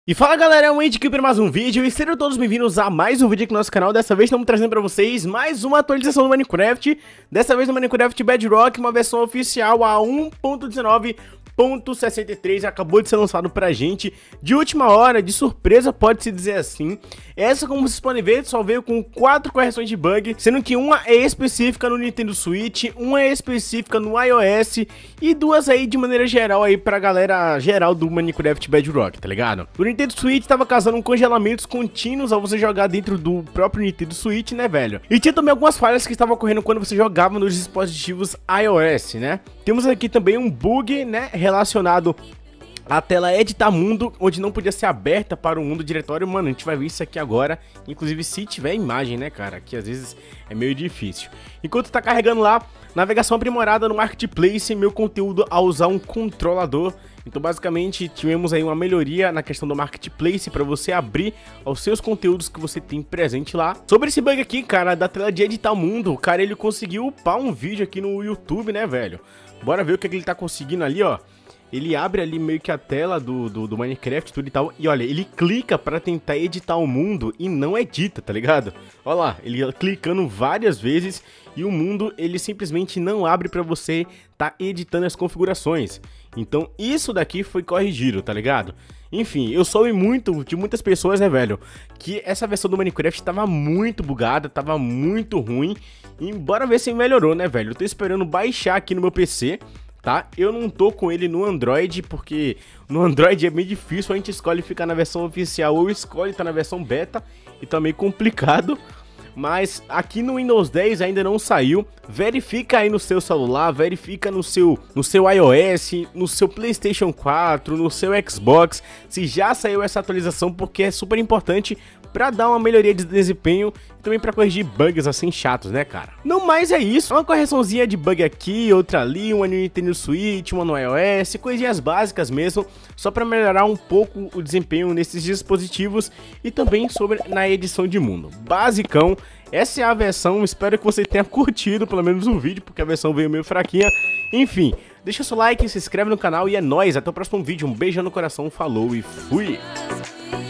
E fala galera, é o Andy aqui para mais um vídeo e sejam todos bem-vindos a mais um vídeo aqui no nosso canal. Dessa vez estamos trazendo para vocês mais uma atualização do Minecraft. Dessa vez no Minecraft Bedrock, uma versão oficial a 1.19.63 acabou de ser lançado pra gente de última hora, de surpresa, pode-se dizer assim. Essa, como vocês podem ver, só veio com 4 correções de bug, sendo que uma é específica no Nintendo Switch, uma é específica no iOS e 2 aí de maneira geral aí pra galera geral do Minecraft Bedrock, tá ligado? O Nintendo Switch tava causando congelamentos contínuos ao você jogar dentro do próprio Nintendo Switch, né, velho? E tinha também algumas falhas que estavam ocorrendo quando você jogava nos dispositivos iOS, né? Temos aqui também um bug, né, relacionado à tela editar mundo, onde não podia ser aberta para o mundo diretório. Mano, a gente vai ver isso aqui agora, inclusive se tiver imagem, né, cara, que às vezes é meio difícil. Enquanto tá carregando lá, navegação aprimorada no Marketplace, meu conteúdo a usar um controlador. Então basicamente tivemos aí uma melhoria na questão do Marketplace para você abrir os seus conteúdos que você tem presente lá. Sobre esse bug aqui, cara, da tela de editar o mundo, o cara ele conseguiu upar um vídeo aqui no YouTube, né, velho? Bora ver o que ele tá conseguindo ali, ó. Ele abre ali meio que a tela do Minecraft, tudo e tal. E olha, ele clica pra tentar editar o mundo e não edita, tá ligado? Olha lá, ele clicando várias vezes e o mundo, ele simplesmente não abre pra você tá editando as configurações. Então isso daqui foi corrigido, tá ligado? Enfim, eu soube muito de muitas pessoas, né, velho, que essa versão do Minecraft tava muito bugada, tava muito ruim. E bora ver se melhorou, né, velho? Eu tô esperando baixar aqui no meu PC, tá? Eu não tô com ele no Android, porque no Android é bem difícil, a gente escolhe ficar na versão oficial ou escolhe estar na versão beta, e tá meio complicado. Mas aqui no Windows 10 ainda não saiu. Verifica aí no seu celular, verifica no seu iOS, no seu PlayStation 4, no seu Xbox, se já saiu essa atualização, porque é super importante pra dar uma melhoria de desempenho e também pra corrigir bugs assim chatos, né, cara? Não mais é isso, uma correçãozinha de bug aqui, outra ali, uma no Nintendo Switch, uma no iOS, coisinhas básicas mesmo, só pra melhorar um pouco o desempenho nesses dispositivos e também sobre na edição de mundo. Basicão, essa é a versão, espero que você tenha curtido pelo menos o vídeo, porque a versão veio meio fraquinha. Enfim, deixa seu like, se inscreve no canal e é nóis, até o próximo vídeo, um beijo no coração, falou e fui!